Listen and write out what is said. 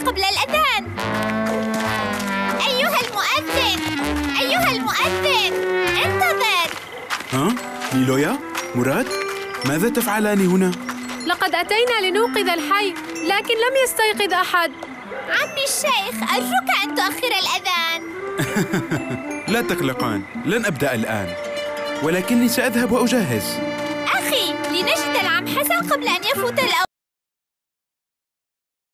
قبل الأذان. أيها المؤذن، أيها المؤذن، انتظر. ها؟ نيلويا؟ مراد؟ ماذا تفعلان هنا؟ لقد أتينا لنوقظ الحي، لكن لم يستيقظ أحد. عمي الشيخ، أرجوك أن تؤخر الأذان. لا تقلقان، لن أبدأ الآن، ولكني سأذهب وأجهز. أخي، لنجد العم حسن قبل أن يفوت الأوان.